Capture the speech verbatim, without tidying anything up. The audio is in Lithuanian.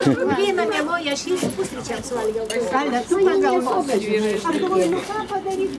Viena miegoja, aš jį pusryčiams valgiau. Gal tu pagalvok.